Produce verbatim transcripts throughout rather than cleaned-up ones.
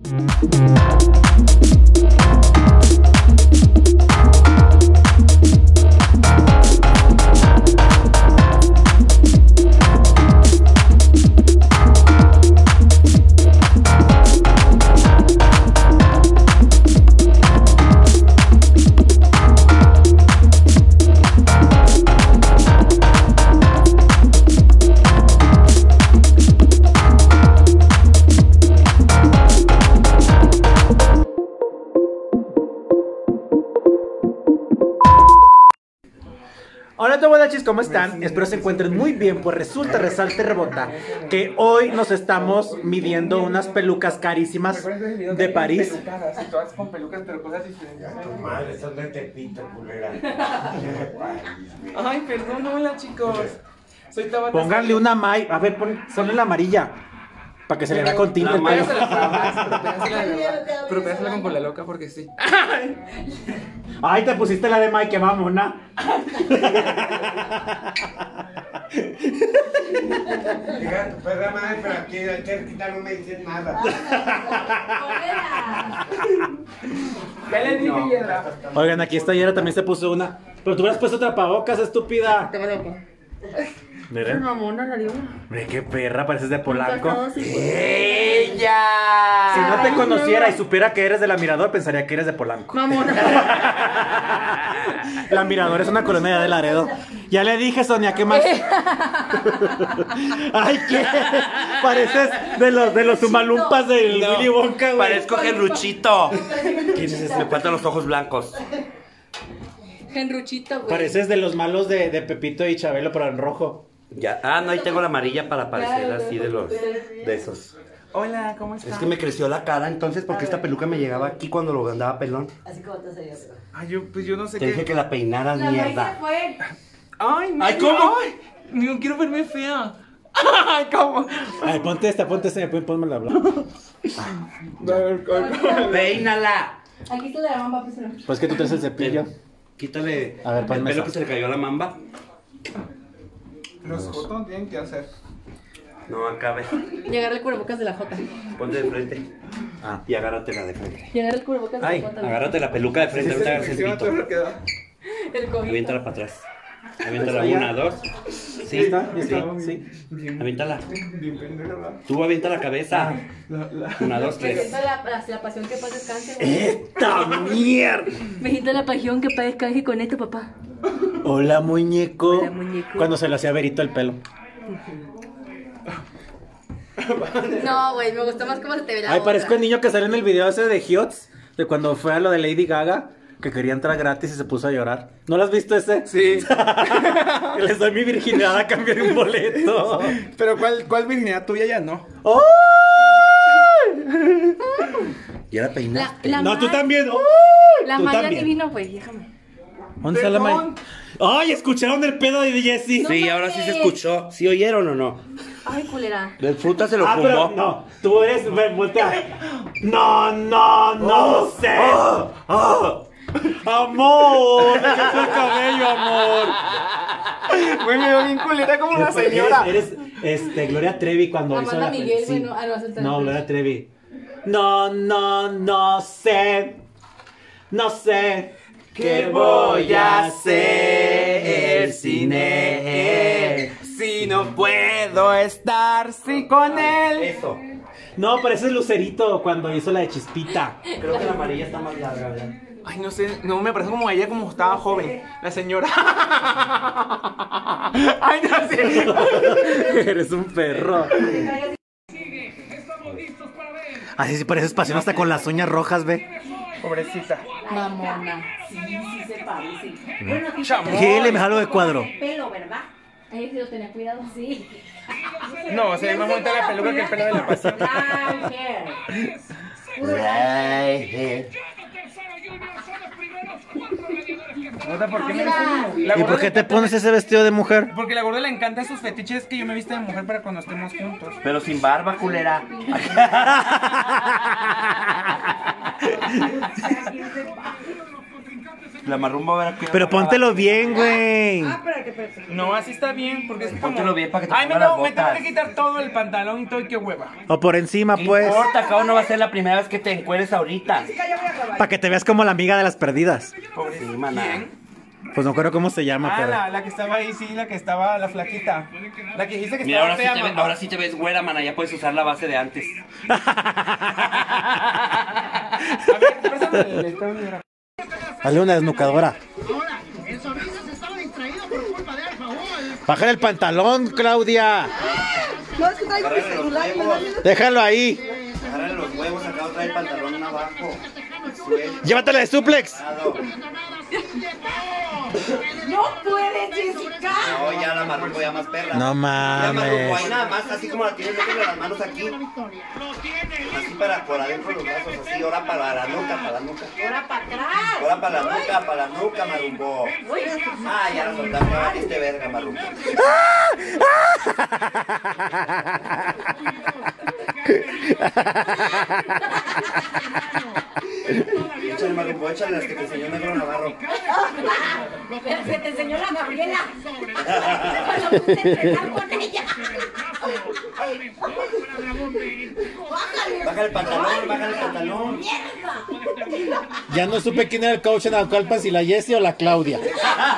Hola a todos, chicos, ¿cómo están? Espero se encuentren muy bien, pues resulta, resalta y rebota que hoy nos estamos midiendo unas pelucas carísimas de París. Así todas con pelucas, pero cosas diferentes. Tu madre, son de Tepito, culera. Ay, perdón, hola chicos. Soy Tabata. Pónganle una May, a ver, pon, ponle la amarilla, para que se le vea con tinte el pelo. Pero pégásela con cola loca porque sí. Ay, te pusiste la de May, que mamona. Diga tu perra madre, pero aquí cerquita no me dicen nada. Ya le dije, Hiedra. Oigan, aquí esta Yera también se puso una. Pero tú hubieras puesto tapabocas, estúpida. Miren. Mamona, la digo. Mire, qué perra, pareces de Polanco. ¡Ella! Si no te conociera y supiera que eres de La Mirador, pensaría que eres de Polanco. Mamona. La Mirador es una colonia de Laredo. Ya le dije, Sonia, ¿qué más? Ay, ¿qué? Pareces de los, de los Umalumpas del No, Willy Wonka, güey. Parezco Genruchito. ¿Quién es ese? Me faltan los ojos blancos. Genruchito, güey. Pareces de los malos de, de Pepito y Chabelo, pero en rojo. Ya. Ah, no, ahí tengo la amarilla para parecer así de los de esos. Hola, ¿cómo estás? Es que me creció la cara entonces porque esta peluca me llegaba aquí cuando lo andaba pelón. Así como te salió. Ay, yo, pues yo no sé Te qué. dije que la peinaras, La magia mierda. fue. Ay, no. Ay, ¿cómo? Ay, no quiero verme fea. Ay, ¿cómo? Ay, ponte esta, ponte esta, ponme la blanca. Peínala. Aquí está la mamá, pues no. Pues que tú traes el cepillo. Quítale A ver, el ponme pelo esa. que se le cayó a la mamba. Los fotos tienen que hacer. No, acá ve. Llegar el cubrebocas de la Jota. Ponte de frente. Ah. Y agárratela de frente. Llegar el cubrebocas de Ay, la Jota. Agárrate la peluca de frente, ahorita agarras el Encima todo pito. lo que da. El COVID. Aviéntala para atrás. Aviéntala Pues allá. una, dos. Sí, ¿Está? sí, ¿Está? Sí. Aviéntala. Bien pendejo, ¿verdad? Tú avienta la cabeza. La- la- Una, dos, tres. Bejito la, la, la pasión que paz descanse, güey. ¡Esta mierda! Bejito la pasión que paz descanse con esto, papá. Hola, muñeco. Hola, muñeco. Cuando se le hacía verito el pelo. No, güey, me gustó más cómo se te ve la Ay, otra. parezco el niño que sale en el video ese de Hiots, de cuando fue a lo de Lady Gaga, que quería entrar gratis y se puso a llorar. ¿No lo has visto ese? Sí. Que les doy mi virginidad a cambio de un boleto. Pero ¿cuál, cuál virginidad tuya ya no? ¡Ay! ¿Ya la La, peinaste? la No, tú May- también. ¡Ay! La Tú Maya también. divino, güey, déjame. ¿Dónde está la May? Perdón. ¡Ay! ¿Escucharon el pedo de Jessie? Sí, No ahora sí se mames. escuchó. ¿Sí oyeron o no? Ay, culera. El fruta se lo Ah, pero fumó. no, tú eres, ven, voltea. No, no, no sé. Amor, me quitó el cabello, amor. Güey, me veo bien culera como la señora. Eres, eres, este, Gloria Trevi cuando hizo Amanda la Miguel, sí. güey, no, ah, no, Sultana. No, Gloria Trevi. No, no, no sé. No sé. ¿Qué voy a hacer sin él? Si no puedo estar sí con él. Eso. No, pareces Lucerito cuando hizo la de Chispita. Creo que la amarilla está más larga, ¿verdad? Ay, no sé, no me parece como ella como estaba joven, la señora. Ay, no sé. Eres un perro. Así sí pareces pasión hasta con las uñas rojas, ve. Pobrecita. Mamona. Sí, sí se parece. Bueno, aquí Chamón. ¿Qué le me jalo de cuadro? pelo, ¿verdad? Ahí sí lo tenía cuidado. Sí. No, se ve más bonita la peluca que el pelo de la pasión. Brown hair. Right here. Gorda, ¿por qué me Mira. La ¿Y gorda por qué le te encanta- pones ese vestido de mujer? Porque la gorda le encanta esos fetiches que yo me viste de mujer para cuando estemos juntos. Pero sin barba, culera. La marrumba va a ver. Pero póntelo bien, güey. Ah, espérate, espérate. No, así está bien, porque es como... Póntelo bien para que te Ay, me, ponga tengo, las me tengo botas. que quitar todo el pantalón y todo, y qué hueva. O por encima, ¿Qué pues. importa? Cabo, no va a ser la primera vez que te encueres ahorita. Para que te veas como la amiga de las perdidas. Pobre. Sí, maná. ¿Quién? Pues no creo cómo se llama, Ah, pero. la, la que estaba ahí, sí, la que estaba, la flaquita. La que dijiste que Mira, estaba ahora sí, fea, te ve- mamá. ahora sí te ves güera, mana. Ya puedes usar la base de antes. A ver, préstame el espejo, mira. Hazle una desnucadora. Ahora, el sonrisas estaba distraído por culpa de Alfa Gol. Bájale el pantalón, Claudia. No, es que traigo mi celular y me da miedo. Déjalo ahí. Agárrale los huevos, acá trae el pantalón abajo. Llévatela de suplex. No puedes, Jessica. No, ya la marruco ya más perra. No Ya marruco, ahí mames. nada más, así como la tienes, métele las manos aquí. Así para por adentro los brazos, así, ahora para la nuca, para la nuca. Ahora para atrás. Ahora para la nuca, para la nuca, marruco. Ah, ya la soltaste, ya valiste verga, marruco. Échale, marruco, échale las que te enseñó Negro Navarro. Pero se te enseñó la Gabriela. Cuando fuiste a entrenar con ella. Baja el pantalón, baja el pantalón. Ya no supe quién era el coach en Naucalpan, si la Jessie o la Claudia. Desde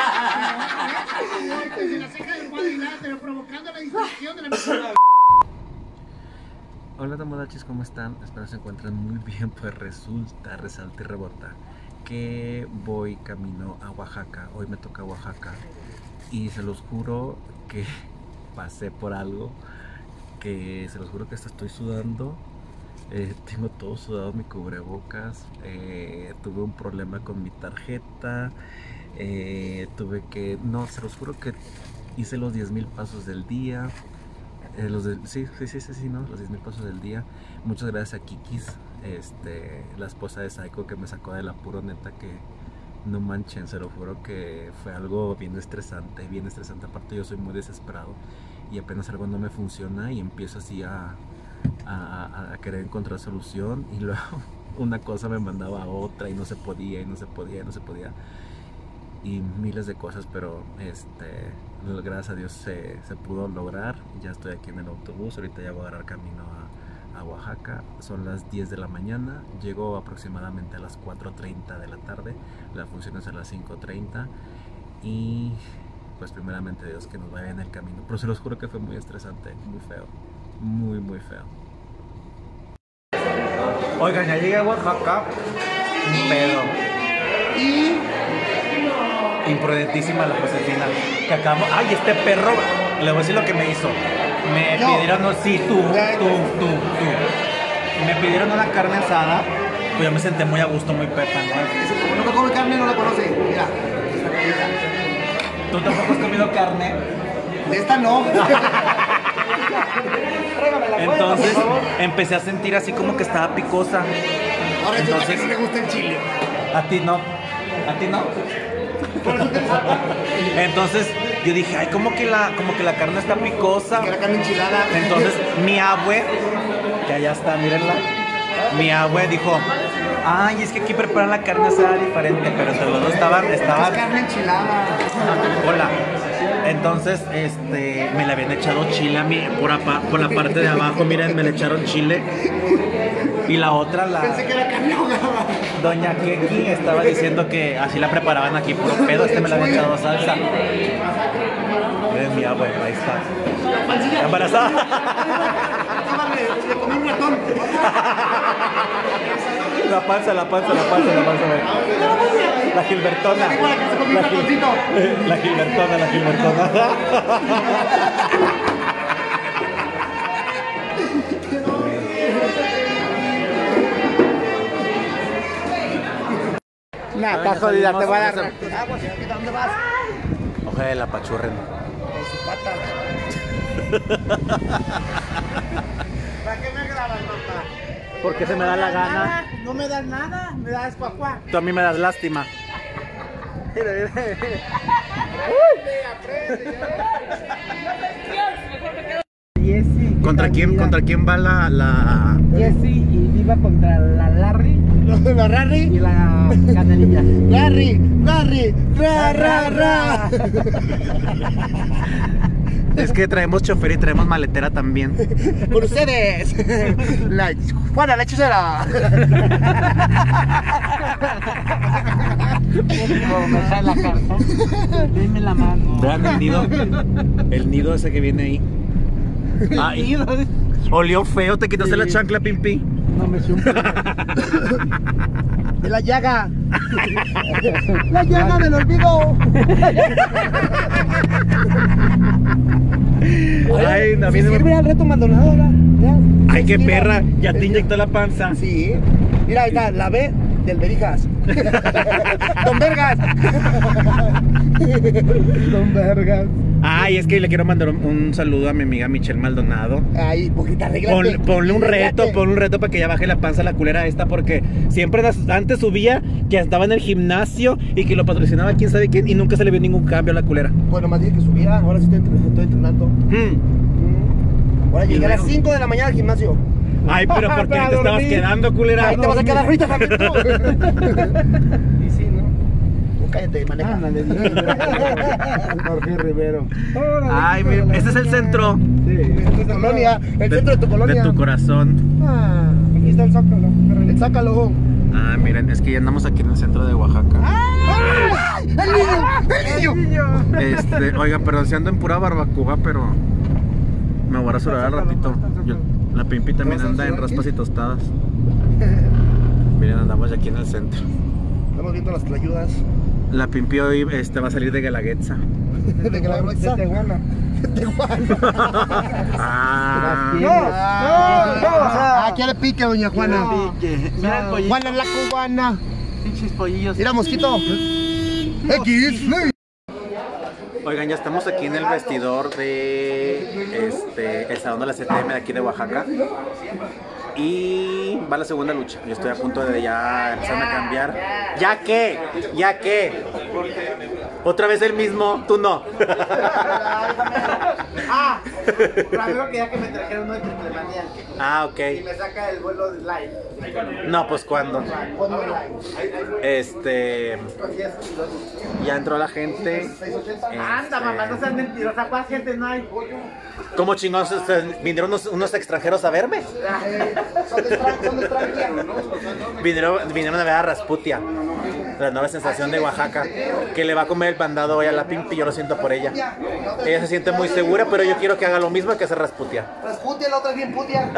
la ceja del cuadrilátero, provocando la distracción de la Hola Tamodachis, ¿cómo están? Espero se encuentren muy bien. Pues resulta, resalta y rebota que voy camino a Oaxaca. Hoy me toca Oaxaca y se los juro que pasé por algo que se los juro que hasta estoy sudando. Eh, tengo todo sudado mi cubrebocas. Eh, tuve un problema con mi tarjeta. Eh, tuve que... No, se los juro que hice los diez mil pasos del día. Eh, los de, sí, sí, sí, sí, sí, ¿no? Los diez mil pasos del día. Muchas gracias a Kikis, este, la esposa de Saiko, que me sacó del apuro, neta, que no manchen, se lo juro que fue algo bien estresante, bien estresante. Aparte yo soy muy desesperado y apenas algo no me funciona y empiezo así a, a, a querer encontrar solución y luego una cosa me mandaba a otra y no se podía y no se podía y no se podía. Y miles de cosas, pero este, gracias a Dios se, se pudo lograr. Ya estoy aquí en el autobús, ahorita ya voy a agarrar camino a, a Oaxaca. Son las diez de la mañana, llego aproximadamente a las cuatro treinta de la tarde. La función es a las cinco treinta y pues primeramente Dios que nos vaya en el camino. Pero se los juro que fue muy estresante, muy feo, muy muy feo. Oigan, ya llegué a Oaxaca, un pedo. Y imprudentísima la Josefina, que acabamos... ¡Ay, este perro! Le voy a decir lo que me hizo. Me Yo. pidieron... No, sí, tú, tú, tú, tú. Me pidieron una carne asada. Pues yo me senté muy a gusto, muy pepa, ¿no? Como no come carne, no la conoce. Mira, esta carnita. ¿Tú tampoco has comido carne? De esta no. Entonces empecé a sentir así como que estaba picosa. Ahora resulta que Entonces- no le gusta el chile. A ti no. A ti no. Entonces yo dije, ay, como que la, como que la carne está picosa. Que la carne enchilada. Entonces mi abue, que allá está, mírenla. Mi abue dijo, ay, es que aquí preparan la carne asada diferente, pero entre los dos estaban, Es estaban. carne enchilada. Hola. Entonces, este, me le habían echado chile a mí por, apa- por la parte de abajo, miren, me le echaron chile. Y la otra, la Pensé que era carne ahogada. doña Keki estaba diciendo que así la preparaban aquí puro pedo, este me le había echado salsa. Miren mi abue, ahí está. Embarazada. Le comí un ratón. La panza, la panza, la panza, la panza, güey. La Gilbertona. La, Gil- la Gilbertona, la Gilbertona. Nah, está jodida, te va a dar. ¿Dónde vas? Ojalá la pachurren. ¿Para qué me grabas, papá? Porque se me da la gana. No me das nada, me das cuacuá. Tú a mí me das lástima. Mira, mira. Aprende, aprende. ¿Contra quién, ¿Contra quién va la, la... Jessie y Diva contra la Larry ¿La Larry? y la Canelilla. Larry, Larry, ra, ra, ra. Es que traemos chofer y traemos maletera también. Por ustedes, la Juana, la hechicera. Como me trae la carta. Dime la mano. Vean el nido. El nido ese que viene ahí. Ay, olió feo, te quitaste la chancla, Pimpi. No me supo. De la llaga. La llaga del olvido. Ay, no, a mí ¿Sí no me- sirve al reto Maldonado ahora? ¿Ya? Ay, qué Mira. perra, ya te inyectó la panza. Sí. Mira, ahí está, la B del Berijas. Don Vergas. Don Vergas. Ay, es que le quiero mandar un, un saludo a mi amiga Michelle Maldonado. Ahí, poquita arreglate. Pon- ponle un reto, Arréglate. ponle un reto para que ya baje la panza la culera esta, porque siempre das- antes subía que estaba en el gimnasio y que lo patrocinaba quién sabe quién y nunca se le vio ningún cambio a la culera. Bueno, más dije que subía, ahora sí estoy, entre- estoy entrenando. Hmm. Mm. Ahora llegué a las cinco de la mañana al gimnasio. Ay, pero ¿por qué Para te estabas dormir. quedando, culera? Ahí te vas a quedar ahorita también tú. Y sí, ¿no? Oh, cállate, maneja. Ándale, dile. Jorge Rivero. Ay, mira, este es el centro Sí. Tu colonia, el centro de tu colonia. de tu corazón. Ah, Aquí está el Zócalo. sácalo. Ah, miren, es que ya andamos aquí en el centro de Oaxaca. ¡Ay! ¡El niño! ¡El niño! Este, oigan, perdón, si ando en pura barbacoa, pero me voy a rasurar al ratito. Yo- la Pimpi también anda en raspas y tostadas. Miren, andamos ya aquí en el centro. Estamos viendo las tlayudas La Pimpi hoy este, va a salir de Guelaguetza. de que la De Tehuana. Ah, No, no, no. Ah, quiere pique, doña Juana. Mira el pollito. Juana la cubana. Pinches pollillos. Mira, mosquito. X. oigan, ya estamos aquí en el vestidor de este, el Salón de la C T M de aquí de Oaxaca. Y va la segunda lucha. Yo estoy a punto de ya empezarme a cambiar. ¿Ya qué? ¿Ya qué? Otra vez el mismo, tú no. Ah, primero quería que me trajeran uno de triple manía. Ah, ok. Y me saca el vuelo de live. No, pues ¿cuándo? Este. Ya entró la gente. Anda, mamá, no seas mentirosa. ¿Cuál gente no hay? ¿Cómo chingados este, vinieron unos, unos extranjeros a verme? Son de extra- son de extranjía. Vinieron, vinieron a ver a Rasputia, la nueva sensación de Oaxaca, que le va a comer el bandado hoy a la Pimpi. Yo lo siento por ella. Ella se siente muy segura, pero yo quiero que haga lo mismo que hace Rasputia. Rasputia, la otra es bien putia.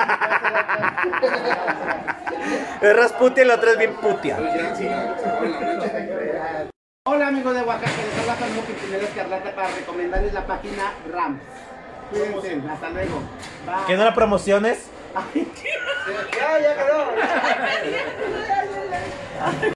Es Rasputia y la otra es bien putia. Hola amigos de Oaxaca, les habla Fernando Quintinero Escarlata para recomendarles la página RAM. Cuídense, hasta luego. Bye. ¿Que no la promociones? Ya, ya quedó.